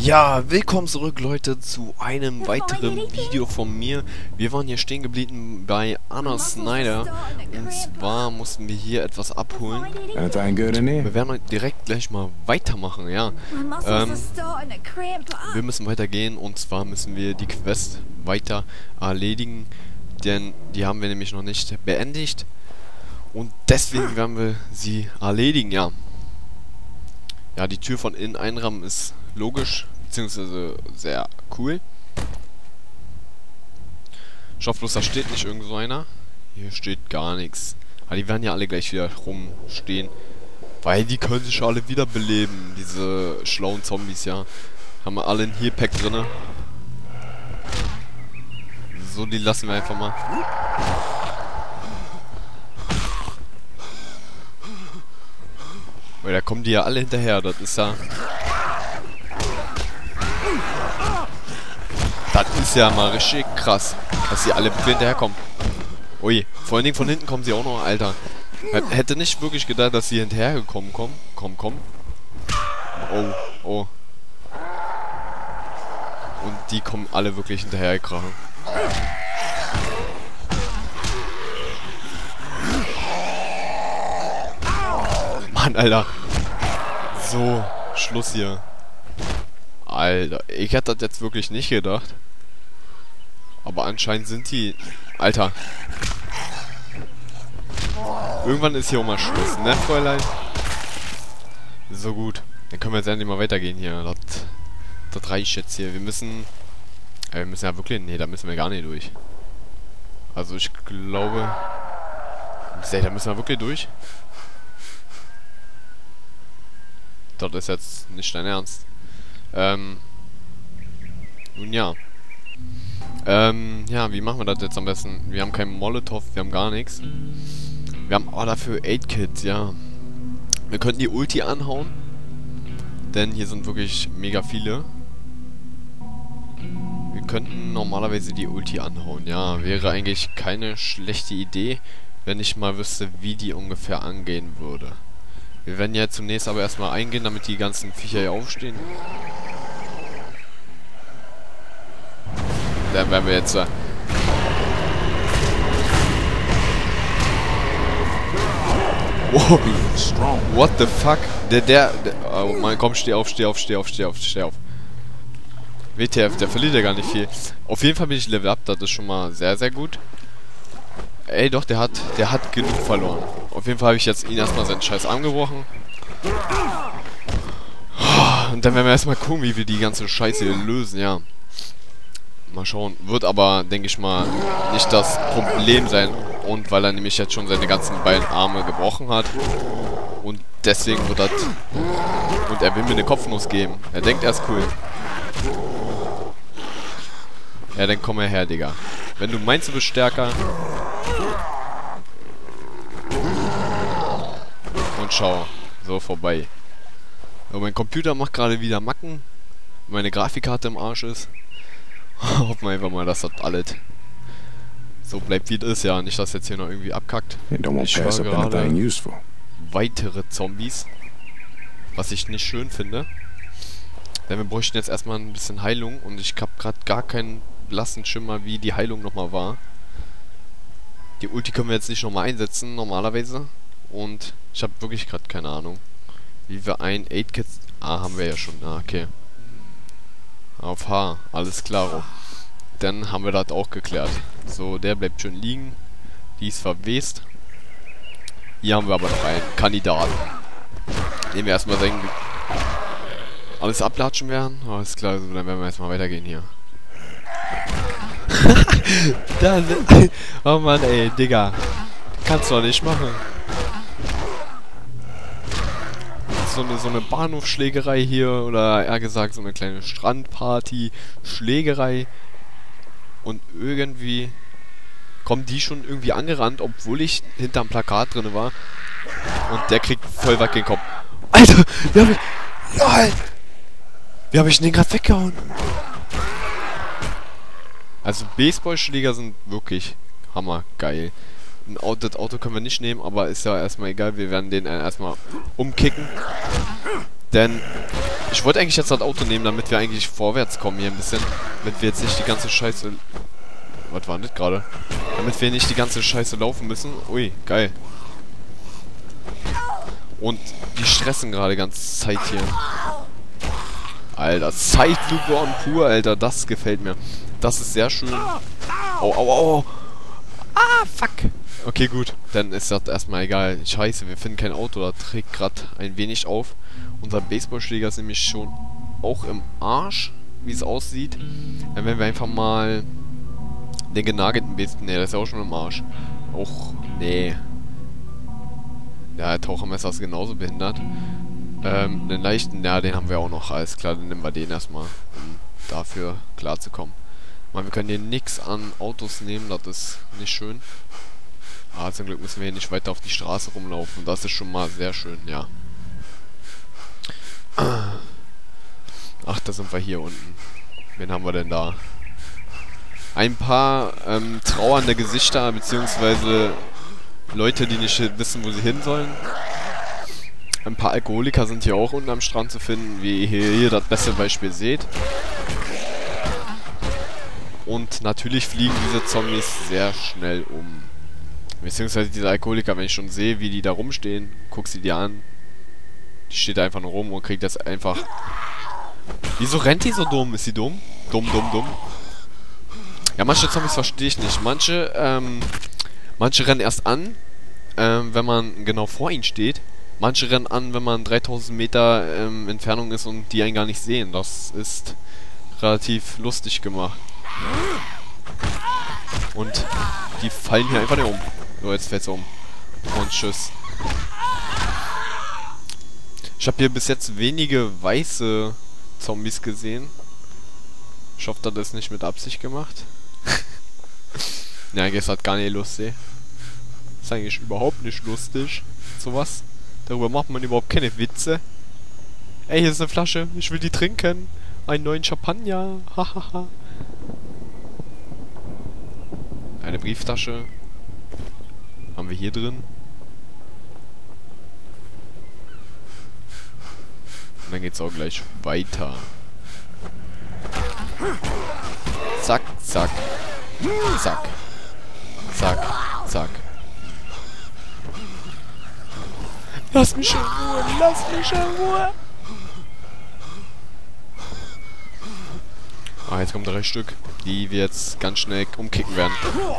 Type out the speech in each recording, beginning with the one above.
Ja, willkommen zurück, Leute, zu einem weiteren Video von mir. Wir waren hier stehen geblieben bei Anna Snyder. Und zwar mussten wir hier etwas abholen. Wir werden direkt gleich mal weitermachen, ja. Wir müssen weitergehen und zwar müssen wir die Quest weiter erledigen. Denn die haben wir nämlich noch nicht beendigt. Und deswegen werden wir sie erledigen, ja. Ja, die Tür von innen einrahmen ist logisch, beziehungsweise sehr cool. Ich hoffe bloß, da steht nicht irgend so einer. Hier steht gar nichts. Aber die werden ja alle gleich wieder rumstehen. Weil die können sich alle wiederbeleben, diese schlauen Zombies, ja. Haben wir alle ein Healpack drinne. So, die lassen wir einfach mal. Weil da kommen die ja alle hinterher, das ist ja... Das ist ja mal richtig krass, dass sie alle hinterherkommen. Ui, vor allen Dingen von hinten kommen sie auch noch, Alter. Hätte nicht wirklich gedacht, dass sie hinterhergekommen kommen. Komm. Oh. Und die kommen alle wirklich hinterhergekrachen. Mann, Alter. So, Schluss hier. Alter, ich hätte das jetzt wirklich nicht gedacht. Aber anscheinend sind die... Alter. Irgendwann ist hier auch mal Schluss, ne, Fräulein? So gut. Dann können wir jetzt endlich mal weitergehen hier. Das reicht jetzt hier. Wir müssen ja wirklich... Nee, da müssen wir gar nicht durch. Also ich glaube... Da müssen wir wirklich durch. Das ist jetzt nicht dein Ernst. Nun ja. Ja, wie machen wir das jetzt am besten? Wir haben keinen Molotow, wir haben gar nichts. Wir haben dafür 8 Kits, ja. Wir könnten die Ulti anhauen. Denn hier sind wirklich mega viele. Wir könnten normalerweise die Ulti anhauen, ja. Wäre eigentlich keine schlechte Idee, wenn ich mal wüsste, wie die ungefähr angehen würde. Wir werden ja zunächst aber erstmal eingehen, damit die ganzen Viecher hier aufstehen. Dann werden wir jetzt... Oh, what the fuck? Oh Mann, komm, steh auf. WTF, der verliert ja gar nicht viel. Auf jeden Fall bin ich Level Up, das ist schon mal sehr, sehr gut. Ey, doch, der hat genug verloren. Auf jeden Fall habe ich jetzt ihn erstmal seinen Scheiß angebrochen. Und dann werden wir erstmal gucken, wie wir die ganze Scheiße hier lösen, ja. Mal schauen. Wird aber, denke ich mal, nicht das Problem sein. Und weil er nämlich jetzt schon seine ganzen beiden Arme gebrochen hat. Und deswegen wird das... Und er will mir eine Kopfnuss geben. Er denkt, er ist cool. Ja, dann komm her, Digga. Wenn du meinst, du bist stärker... Und schau, so vorbei. So, mein Computer macht gerade wieder Macken. Meine Grafikkarte im Arsch ist. Hoffen wir einfach mal, dass das alles so bleibt, wie es ist. Ja, nicht, dass jetzt hier noch irgendwie abkackt. Ich höre gerade weitere Zombies. Was ich nicht schön finde. Denn wir bräuchten jetzt erstmal ein bisschen Heilung. Und ich habe gerade gar keinen blassen Schimmer, wie die Heilung nochmal war. Die Ulti können wir jetzt nicht nochmal einsetzen, normalerweise. Und ich habe wirklich gerade keine Ahnung, wie wir ein 8-Kit... Ah, haben wir ja schon. Ah, okay. Auf H, alles klar. Dann haben wir das auch geklärt. So, der bleibt schön liegen. Die ist verwest. Hier haben wir aber noch einen Kandidaten. Den wir erstmal senken. Alles ablatschen werden. Alles klar, so, dann werden wir erstmal weitergehen hier. Oh Mann, ey, Digga. Kannst du doch nicht machen. So eine Bahnhofsschlägerei hier, oder eher gesagt so eine kleine Strandparty, Schlägerei. Und irgendwie kommen die schon irgendwie angerannt, obwohl ich hinterm Plakat drin war. Und der kriegt voll was gegen den Kopf. Alter, wie hab ich den gerade weggehauen? Also Baseballschläger sind wirklich hammergeil. Das Auto können wir nicht nehmen, aber ist ja erstmal egal. Wir werden den erstmal umkicken. Denn Ich wollte eigentlich jetzt das Auto nehmen, damit wir eigentlich vorwärts kommen hier ein bisschen. Damit wir jetzt nicht die ganze Scheiße... Was war denn das gerade? Damit wir nicht die ganze Scheiße laufen müssen. Ui, geil. Und die stressen gerade die ganze Zeit hier. Alter, Zeitlupe on pur, Alter. Das gefällt mir. Das ist sehr schön. Au, au, au. Ah, fuck. Okay, gut. Dann ist das erstmal egal. Scheiße, wir finden kein Auto. Da trägt gerade ein wenig auf. Unser Baseballschläger ist nämlich schon auch im Arsch, wie es aussieht. Dann werden wir einfach mal den genagelten Baseball... Ne, der ist ja auch schon im Arsch. Och, nee. Ja, der Tauchermesser ist genauso behindert. Den leichten, ja, den haben wir auch noch. Alles klar, dann nehmen wir den erstmal, um dafür klarzukommen. Wir können hier nichts an Autos nehmen, das ist nicht schön. Aber zum Glück müssen wir hier nicht weiter auf die Straße rumlaufen. Das ist schon mal sehr schön, ja. Ach, da sind wir hier unten. Wen haben wir denn da? Ein paar trauernde Gesichter, beziehungsweise Leute, die nicht wissen, wo sie hin sollen. Ein paar Alkoholiker sind hier auch unten am Strand zu finden, wie ihr hier das beste Beispiel seht. Und natürlich fliegen diese Zombies sehr schnell um. Beziehungsweise diese Alkoholiker, wenn ich schon sehe, wie die da rumstehen, guck sie dir an. Die steht da einfach nur rum und kriegt das einfach... Wieso rennt die so dumm? Ist sie dumm? Dumm, dumm, dumm. Ja, manche Zombies verstehe ich nicht. Manche rennen erst an, wenn man genau vor ihnen steht. Manche rennen an, wenn man 3000 Meter Entfernung ist und die einen gar nicht sehen. Das ist relativ lustig gemacht. Und die fallen hier einfach nicht um. So, jetzt fällt sie um. Und tschüss. Ich habe hier bis jetzt wenige weiße Zombies gesehen. Ich hoffe, das ist nicht mit Absicht gemacht. Ja, das hat gar nicht lustig. Das ist eigentlich überhaupt nicht lustig. Sowas. Darüber macht man überhaupt keine Witze. Ey, hier ist eine Flasche. Ich will die trinken. Einen neuen Champagner. Hahaha. Eine Brieftasche. Haben wir hier drin. Und dann geht's auch gleich weiter. Zack, zack. Zack. Zack, zack. Lass mich in Ruhe, lass mich in Ruhe. Ah, jetzt kommen 3 Stück, die wir jetzt ganz schnell umkicken werden.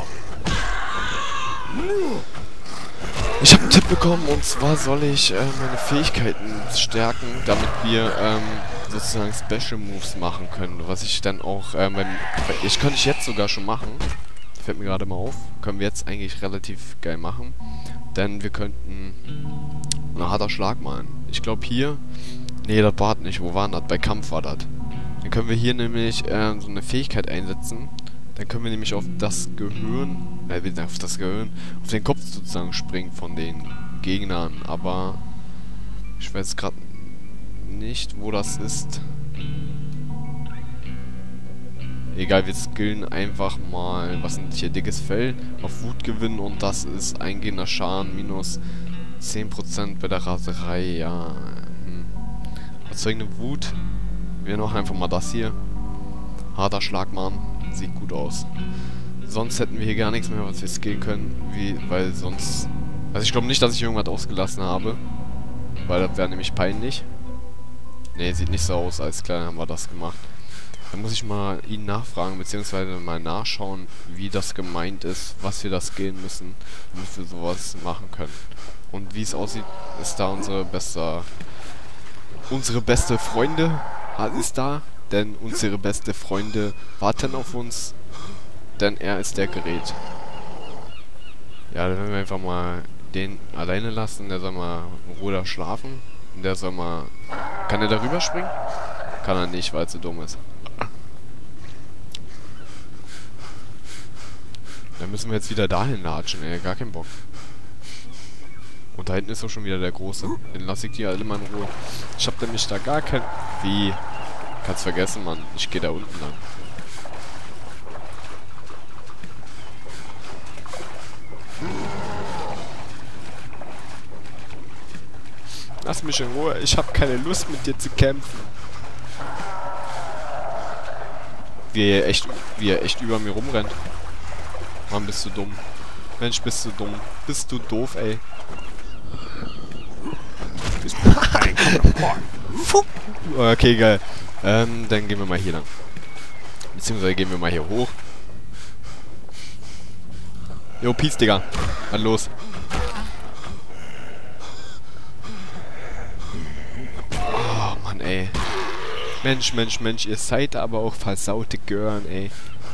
Ich habe einen Tipp bekommen, und zwar soll ich meine Fähigkeiten stärken, damit wir sozusagen Special Moves machen können. Was ich dann auch, ich könnte ich jetzt sogar schon machen. Fällt mir gerade mal auf. Können wir jetzt eigentlich relativ geil machen. Denn wir könnten ein harter Schlag malen. Ich glaube hier, nee, das war nicht. Wo war das? Bei Kampf war das. Dann können wir hier nämlich so eine Fähigkeit einsetzen. Dann können wir nämlich auf das Gehirn, auf den Kopf sozusagen springen von den Gegnern. Aber ich weiß gerade nicht, wo das ist. Egal, wir skillen einfach mal, was sind hier, dickes Fell, auf Wut gewinnen, und das ist eingehender Schaden minus 10% bei der Raserei, ja. Erzeugende Wut. Wir noch einfach mal das hier. Harter Schlagmann. Sieht gut aus. Sonst hätten wir hier gar nichts mehr, was wir skillen können. Weil sonst... Also ich glaube nicht, dass ich irgendwas ausgelassen habe. Weil das wäre nämlich peinlich. Ne, sieht nicht so aus. Alles klar, dann haben wir das gemacht. Dann muss ich mal ihn nachfragen, beziehungsweise mal nachschauen, wie das gemeint ist, was wir da skillen müssen, damit wir sowas machen können. Und wie es aussieht, ist da unsere beste Freunde ist da, denn unsere beste Freunde warten auf uns, denn er ist der Gerät. Ja, dann werden wir einfach mal den alleine lassen, der soll mal in Ruhe da schlafen. Und der soll mal... Kann er darüber springen? Kann er nicht, weil er zu dumm ist. Dann müssen wir jetzt wieder dahin latschen, ey, gar keinen Bock. Und da hinten ist auch schon wieder der Große. Den lasse ich die alle mal in Ruhe. Ich hab nämlich da gar kein... Wie? Kannst vergessen, Mann. Ich gehe da unten lang. Lass mich in Ruhe. Ich hab keine Lust, mit dir zu kämpfen. Wie er echt über mir rumrennt. Mann, bist du dumm. Mensch, bist du dumm. Bist du doof, ey. Okay, geil. Dann gehen wir mal hier lang. Beziehungsweise gehen wir mal hier hoch. Jo, Peace, Digga. Was los? Oh, Mann, ey. Mensch, Mensch, Mensch. Ihr seid aber auch versaute Görn, ey.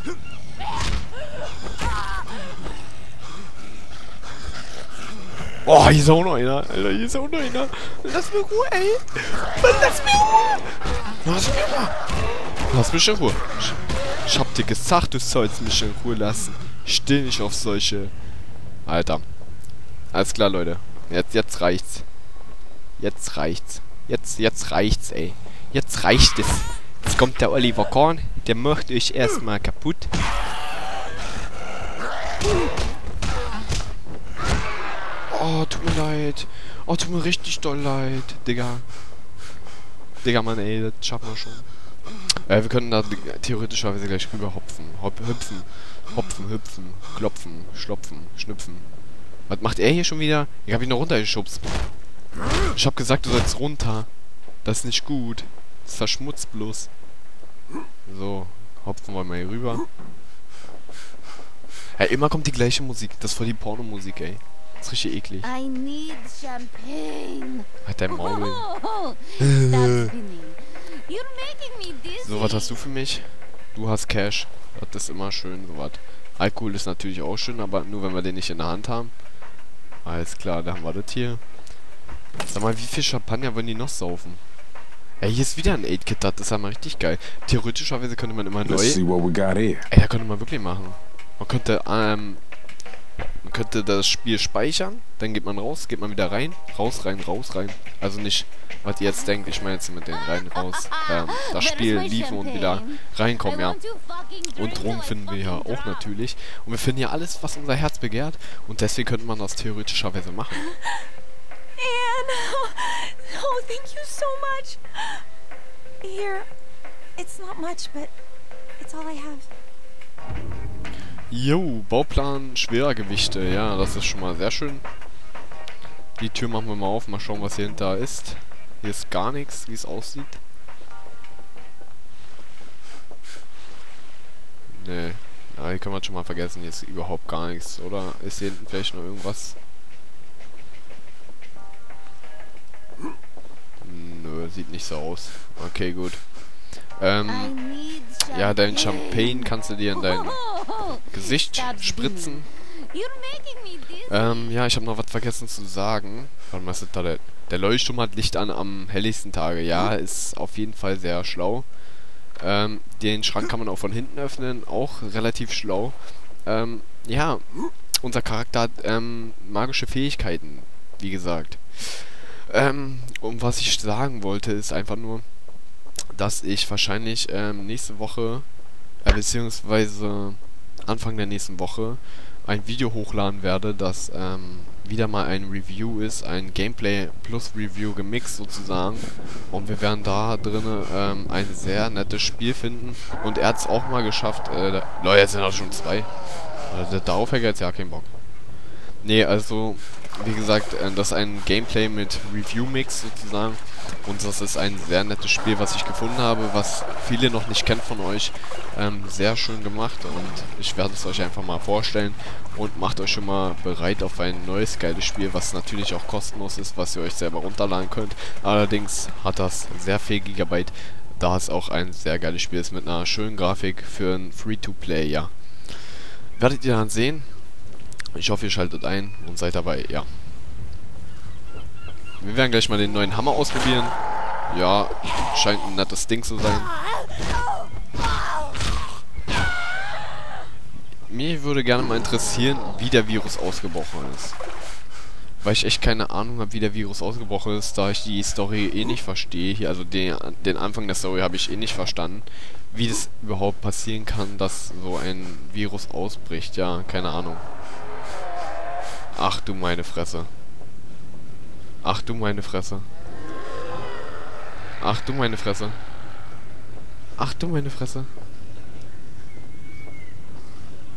Oh, hier ist auch noch einer. Alter, hier ist auch noch einer. Lass mir Ruhe, ey. Lass mir Ruhe. Lass mir Ruhe. Lass mich in Ruhe. Ich hab dir gesagt, du sollst mich in Ruhe lassen. Ich steh nicht auf solche... Alter. Alles klar, Leute. Jetzt reicht's. Jetzt reicht's. Jetzt reicht's, ey. Jetzt reicht es. Jetzt kommt der Oliver Kahn. Der macht euch erstmal kaputt. Oh, tut mir leid. Oh, tut mir richtig doll leid, Digga. Digga, Mann, ey, das schaffen wir schon. Wir können da theoretischerweise gleich rüber hopfen. Hüpfen, klopfen, schlopfen, schnüpfen. Was macht er hier schon wieder? Ich hab ihn noch runtergeschubst. Ich hab gesagt, du sollst runter. Das ist nicht gut. Das verschmutzt bloß. So, hopfen wir mal hier rüber. Ja, immer kommt die gleiche Musik. Das ist voll die Pornomusik, ey. Das ist richtig eklig. I need champagne. Hat dein Maul. Oh, that's spinning. You're making me dizzy. So, was hast du für mich? Du hast Cash. Das ist immer schön, sowas. Alkohol ist natürlich auch schön, aber nur wenn wir den nicht in der Hand haben. Alles klar, da haben wir das hier. Sag mal, wie viel Champagner wollen die noch saufen? Ey, hier ist wieder ein 8-Kit, das ist ja mal richtig geil. Theoretischerweise könnte man immer neu... Ey, da könnte man wirklich machen. Man könnte das Spiel speichern, dann geht man raus, geht man wieder rein, raus, rein, raus, rein. Also nicht, was ihr jetzt denkt, ich meine jetzt mit den rein, raus. Das Spiel liefen und wieder reinkommen, ja. Und Drogen finden wir ja auch natürlich. Und wir finden ja alles, was unser Herz begehrt. Und deswegen könnte man das theoretischerweise machen. Anne! Oh, thank you so much! Here, it's not much, but it's all I have. Jo, Bauplan schwerer Gewichte. Ja, das ist schon mal sehr schön. Die Tür machen wir mal auf, mal schauen, was hier hinter ist. Hier ist gar nichts, wie es aussieht. Nee, ja, hier können wir schon mal vergessen. Hier ist überhaupt gar nichts. Oder ist hier hinten vielleicht noch irgendwas? Nö, sieht nicht so aus. Okay, gut. Ja, dein Champagne kannst du dir in dein Gesicht spritzen. Ja, ich habe noch was vergessen zu sagen. Warte mal, was ist da? Der Leuchtturm hat Licht an am helllichsten Tage. Ja, ist auf jeden Fall sehr schlau. Den Schrank kann man auch von hinten öffnen. Auch relativ schlau. Ja, unser Charakter hat magische Fähigkeiten, wie gesagt. Und was ich sagen wollte, ist einfach nur, dass ich wahrscheinlich nächste Woche, beziehungsweise Anfang der nächsten Woche, ein Video hochladen werde, das wieder mal ein Review ist, ein Gameplay plus Review gemixt sozusagen. Und wir werden da drinnen ein sehr nettes Spiel finden. Und er hat es auch mal geschafft. Leute, jetzt sind auch schon 2. Also darauf hätte ich jetzt ja keinen Bock. Nee, also, wie gesagt, das ist ein Gameplay mit Review-Mix sozusagen. Und das ist ein sehr nettes Spiel, was ich gefunden habe, was viele noch nicht kennen von euch. Sehr schön gemacht und ich werde es euch einfach mal vorstellen. Und macht euch schon mal bereit auf ein neues geiles Spiel, was natürlich auch kostenlos ist, was ihr euch selber runterladen könnt. Allerdings hat das sehr viel Gigabyte, da es auch ein sehr geiles Spiel ist mit einer schönen Grafik für ein Free-to-Play, ja. Werdet ihr dann sehen. Ich hoffe, ihr schaltet ein und seid dabei, ja. Wir werden gleich mal den neuen Hammer ausprobieren. Ja, scheint ein nettes Ding zu sein. Mir würde gerne mal interessieren, wie der Virus ausgebrochen ist. Weil ich echt keine Ahnung habe, wie der Virus ausgebrochen ist, da ich die Story eh nicht verstehe. Hier, also den Anfang der Story habe ich eh nicht verstanden. Wie das überhaupt passieren kann, dass so ein Virus ausbricht. Ja, keine Ahnung. Ach du meine Fresse. Ach du meine Fresse. Ach du meine Fresse. Ach du meine Fresse.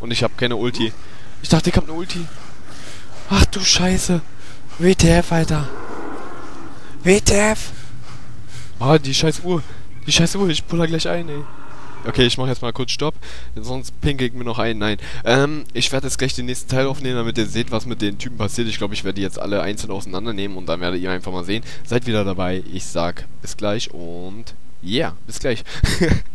Und ich habe keine Ulti. Ich dachte, ich habe eine Ulti. Ach du Scheiße. WTF, Alter. WTF. Ah, die scheiß Uhr. Die scheiß Uhr. Ich puller gleich ein, ey. Okay, ich mache jetzt mal kurz Stopp. Sonst pinkel ich mir noch ein. Nein. Ich werde jetzt gleich den nächsten Teil aufnehmen, damit ihr seht, was mit den Typen passiert. Ich glaube, ich werde die jetzt alle einzeln auseinandernehmen und dann werdet ihr einfach mal sehen. Seid wieder dabei. Ich sag bis gleich und yeah, bis gleich.